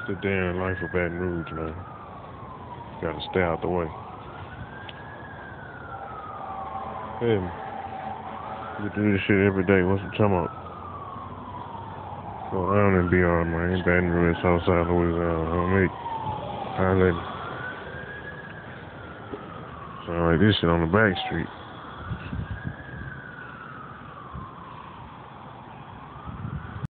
The damn life of Baton Rouge, man. Gotta stay out the way. Hey, we do this shit every day. What's the talking about? Going on in B.R, man. Baton Rouge Southside, Louisiana. Homie. Highlighting. Sound like this shit on the back street.